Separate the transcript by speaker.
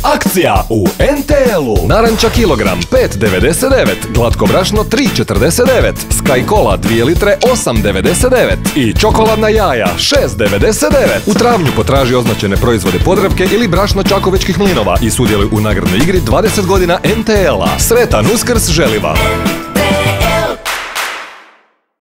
Speaker 1: Akcija u NTL-u. Naranča kilogram 5,99, glatko brašno 3,49, Sky Cola 2 litre 8,99 i čokoladna jaja 6,99. U travnju potraži označene proizvode Podravke ili brašno Čakovečkih mlinova i sudjeluj u nagradnoj igri 20 godina NTL-a. Sretan Uskrs želi vam!